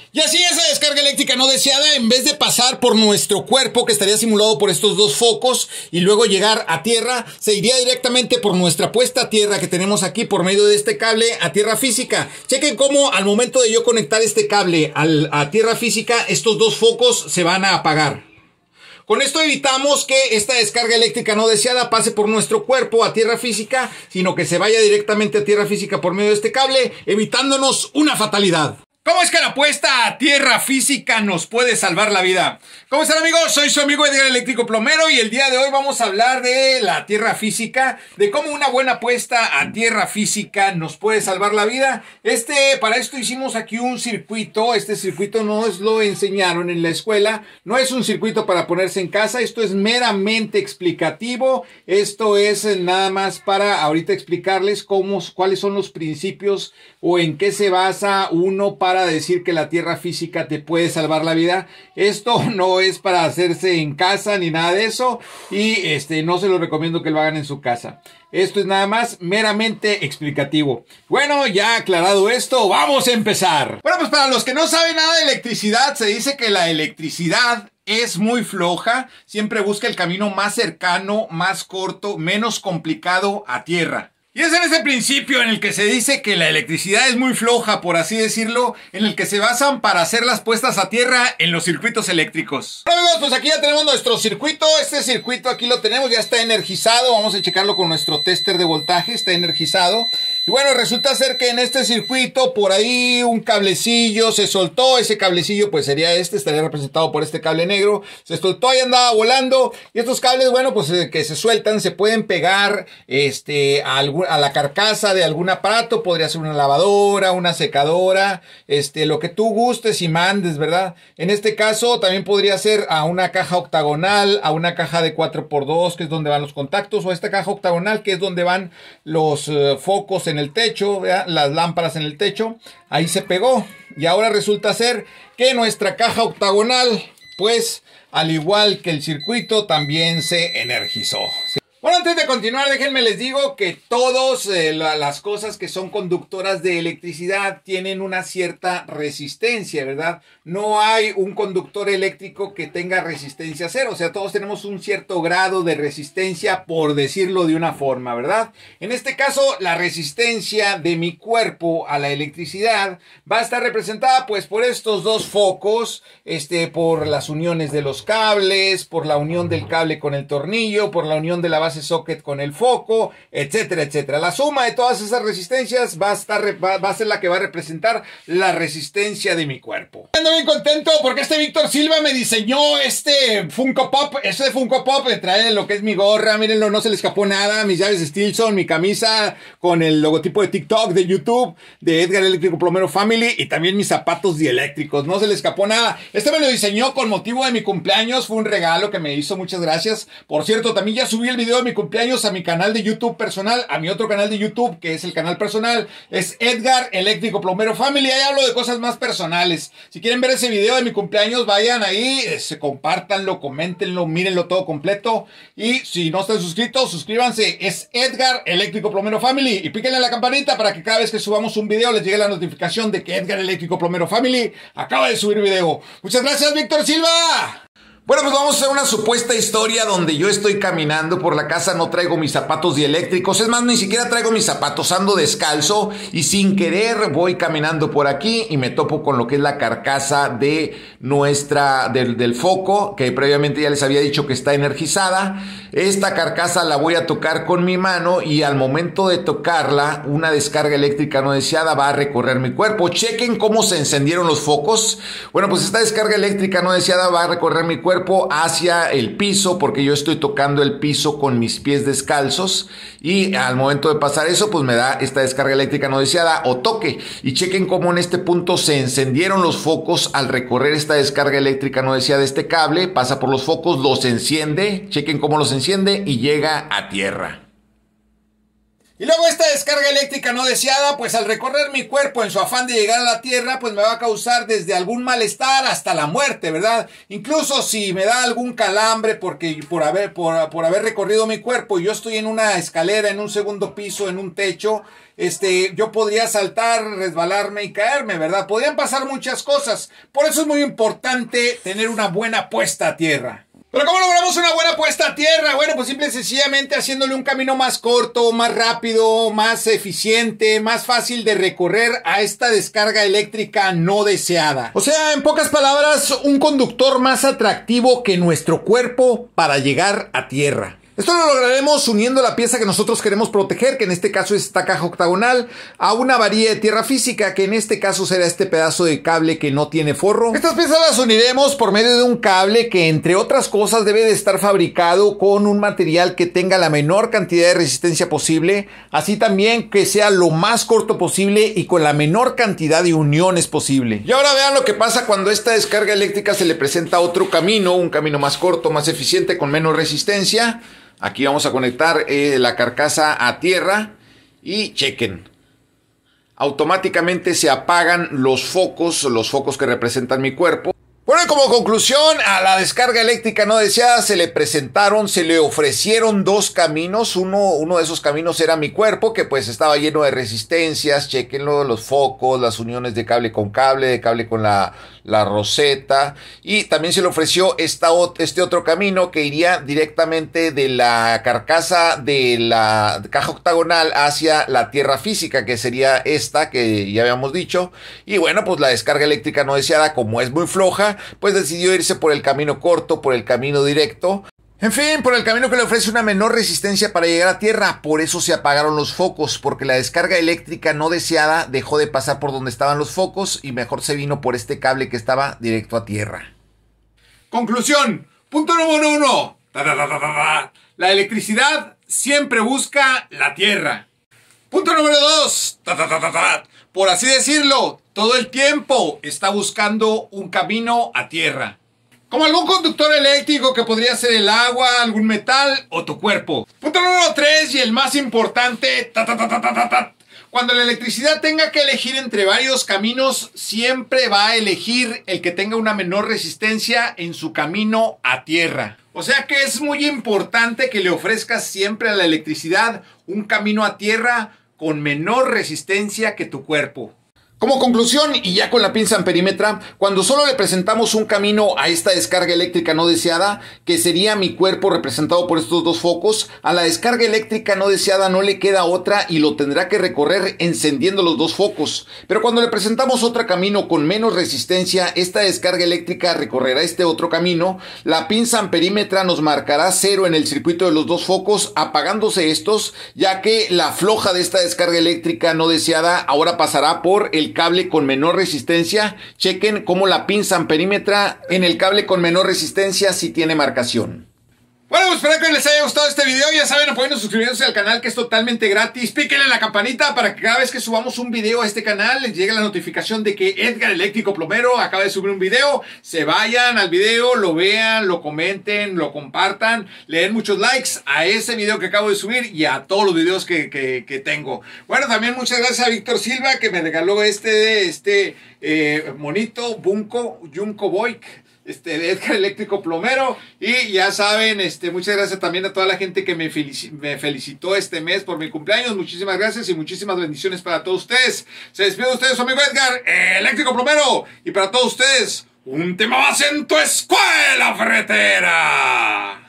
Y así esa descarga eléctrica no deseada, en vez de pasar por nuestro cuerpo, que estaría simulado por estos dos focos, y luego llegar a tierra, se iría directamente por nuestra puesta a tierra que tenemos aquí por medio de este cable a tierra física. Chequen cómo al momento de yo conectar este cable a tierra física, estos dos focos se van a apagar. Con esto evitamos que esta descarga eléctrica no deseada pase por nuestro cuerpo a tierra física, sino que se vaya directamente a tierra física por medio de este cable, evitándonos una fatalidad. ¿Cómo es que la puesta a tierra física nos puede salvar la vida? ¿Cómo están, amigos? Soy su amigo Edgar Eléctrico Plomero y el día de hoy vamos a hablar de la tierra física, de cómo una buena puesta a tierra física nos puede salvar la vida. Para esto hicimos aquí un circuito. Este circuito nos lo enseñaron en la escuela. No es un circuito para ponerse en casa. Esto es meramente explicativo. Esto es nada más para ahorita explicarles cuáles son los principios o en qué se basa uno para decir que la tierra física te puede salvar la vida. Esto no es para hacerse en casa ni nada de eso, y no se lo recomiendo que lo hagan en su casa. Esto es nada más meramente explicativo. Bueno, ya aclarado esto, vamos a empezar. Bueno, pues para los que no saben nada de electricidad, se dice que la electricidad es muy floja. Siempre busca el camino más cercano, más corto, menos complicado a tierra. Y es en ese principio en el que se dice que la electricidad es muy floja, por así decirlo, en el que se basan para hacer las puestas a tierra en los circuitos eléctricos. Bueno, amigos, pues aquí ya tenemos nuestro circuito. Este circuito aquí lo tenemos, ya está energizado. Vamos a checarlo con nuestro tester de voltaje, está energizado. Y bueno, resulta ser que en este circuito, por ahí un cablecillo se soltó. Ese cablecillo pues sería estaría representado por este cable negro. Se soltó y andaba volando. Y estos cables, bueno, pues que se sueltan, se pueden pegar a la carcasa de algún aparato. Podría ser una lavadora, una secadora, lo que tú gustes y mandes, ¿verdad? En este caso también podría ser a una caja octagonal, a una caja de 4x2, que es donde van los contactos, o a esta caja octagonal, que es donde van los focos en el techo, ¿verdad? Las lámparas en el techo. Ahí se pegó. Y ahora resulta ser que nuestra caja octagonal, pues, al igual que el circuito, también se energizó. Bueno, antes de continuar, déjenme les digo que todas las cosas que son conductoras de electricidad tienen una cierta resistencia, ¿verdad? No hay un conductor eléctrico que tenga resistencia cero. O sea, todos tenemos un cierto grado de resistencia, por decirlo de una forma, ¿verdad? En este caso, la resistencia de mi cuerpo a la electricidad va a estar representada pues por estos dos focos, por las uniones de los cables, por la unión del cable con el tornillo, por la unión de la base socket con el foco, etcétera, etcétera. La suma de todas esas resistencias va a ser la que va a representar la resistencia de mi cuerpo. Ando bien contento porque Víctor Silva me diseñó este Funko Pop. Este Funko Pop le trae lo que es mi gorra, mírenlo, no se le escapó nada, mis llaves de Stilson, mi camisa con el logotipo de TikTok, de YouTube, de Edgar Eléctrico Plomero Family, y también mis zapatos dieléctricos, no se le escapó nada. Me lo diseñó con motivo de mi cumpleaños, fue un regalo que me hizo, muchas gracias. Por cierto, también ya subí el video de mi cumpleaños a mi canal de YouTube personal, a mi otro canal de YouTube, que es el canal personal, es Edgar Eléctrico Plomero Family. Ahí hablo de cosas más personales. Si quieren ver ese video de mi cumpleaños, vayan ahí, compártanlo, coméntenlo, mírenlo todo completo. Y si no están suscritos, suscríbanse. Es Edgar Eléctrico Plomero Family. Y píquenle a la campanita para que cada vez que subamos un video les llegue la notificación de que Edgar Eléctrico Plomero Family acaba de subir video. Muchas gracias, Víctor Silva. Bueno, pues vamos a hacer una supuesta historia donde yo estoy caminando por la casa, no traigo mis zapatos dieléctricos, es más, ni siquiera traigo mis zapatos, ando descalzo y sin querer voy caminando por aquí y me topo con lo que es la carcasa de del foco, que previamente ya les había dicho que está energizada. Esta carcasa la voy a tocar con mi mano y al momento de tocarla, una descarga eléctrica no deseada va a recorrer mi cuerpo. Chequen cómo se encendieron los focos. Bueno, pues esta descarga eléctrica no deseada va a recorrer mi cuerpo hacia el piso, porque yo estoy tocando el piso con mis pies descalzos, y al momento de pasar eso pues me da esta descarga eléctrica no deseada o toque. Y chequen cómo en este punto se encendieron los focos al recorrer esta descarga eléctrica no deseada. Este cable pasa por los focos, los enciende, chequen cómo los enciende y llega a tierra. Y luego esta descarga eléctrica no deseada, pues al recorrer mi cuerpo en su afán de llegar a la Tierra, pues me va a causar desde algún malestar hasta la muerte, ¿verdad? Incluso si me da algún calambre porque por haber recorrido mi cuerpo y yo estoy en una escalera, en un segundo piso, en un techo, yo podría saltar, resbalarme y caerme, ¿verdad? Podrían pasar muchas cosas. Por eso es muy importante tener una buena puesta a tierra. ¿Pero cómo logramos una buena puesta a tierra? Bueno, pues simple y sencillamente haciéndole un camino más corto, más rápido, más eficiente, más fácil de recorrer a esta descarga eléctrica no deseada. O sea, en pocas palabras, un conductor más atractivo que nuestro cuerpo para llegar a tierra. Esto lo lograremos uniendo la pieza que nosotros queremos proteger, que en este caso es esta caja octagonal, a una varilla de tierra física, que en este caso será este pedazo de cable que no tiene forro. Estas piezas las uniremos por medio de un cable que, entre otras cosas, debe de estar fabricado con un material que tenga la menor cantidad de resistencia posible, así también que sea lo más corto posible y con la menor cantidad de uniones posible. Y ahora vean lo que pasa cuando a esta descarga eléctrica se le presenta otro camino, un camino más corto, más eficiente, con menos resistencia. Aquí vamos a conectar la carcasa a tierra y chequen. Automáticamente se apagan los focos que representan mi cuerpo. Bueno, como conclusión, a la descarga eléctrica no deseada se le ofrecieron dos caminos. Uno de esos caminos era mi cuerpo, que pues estaba lleno de resistencias. Chequenlo, los focos, las uniones de cable con cable, de cable con la roseta. Y también se le ofreció este otro camino que iría directamente de la carcasa de la caja octagonal hacia la tierra física, que sería esta que ya habíamos dicho. Y bueno, pues la descarga eléctrica no deseada, como es muy floja, pues decidió irse por el camino corto, por el camino directo. En fin, por el camino que le ofrece una menor resistencia para llegar a tierra. Por eso se apagaron los focos, porque la descarga eléctrica no deseada dejó de pasar por donde estaban los focos y mejor se vino por este cable que estaba directo a tierra. Conclusión. Punto número 1. La electricidad siempre busca la tierra. Punto número 2. Por así decirlo, todo el tiempo está buscando un camino a tierra. Como algún conductor eléctrico que podría ser el agua, algún metal o tu cuerpo. Punto número 3 y el más importante. Cuando la electricidad tenga que elegir entre varios caminos, siempre va a elegir el que tenga una menor resistencia en su camino a tierra. O sea que es muy importante que le ofrezcas siempre a la electricidad un camino a tierra con menor resistencia que tu cuerpo. Como conclusión, y ya con la pinza amperímetra, cuando solo le presentamos un camino a esta descarga eléctrica no deseada, que sería mi cuerpo representado por estos dos focos, a la descarga eléctrica no deseada no le queda otra y lo tendrá que recorrer encendiendo los dos focos. Pero cuando le presentamos otro camino con menos resistencia, esta descarga eléctrica recorrerá este otro camino, la pinza amperímetra nos marcará 0 en el circuito de los dos focos, apagándose estos, ya que la floja de esta descarga eléctrica no deseada ahora pasará por el cable con menor resistencia. Chequen cómo la pinza amperímetra en el cable con menor resistencia sí tiene marcación. Bueno, pues espero que les haya gustado este video. Ya saben, apoyen suscribiéndose al canal, que es totalmente gratis. Píquenle en la campanita para que cada vez que subamos un video a este canal les llegue la notificación de que Edgar Eléctrico Plomero acaba de subir un video. Se vayan al video, lo vean, lo comenten, lo compartan, le den muchos likes a ese video que acabo de subir y a todos los videos que tengo. Bueno, también muchas gracias a Víctor Silva, que me regaló este monito Junko Boyk, de Edgar Eléctrico Plomero. Y ya saben, muchas gracias también a toda la gente que me felicitó este mes por mi cumpleaños. Muchísimas gracias y muchísimas bendiciones para todos ustedes. Se despide de ustedes su amigo Edgar Eléctrico Plomero, y para todos ustedes, un tema más en tu escuela ferretera.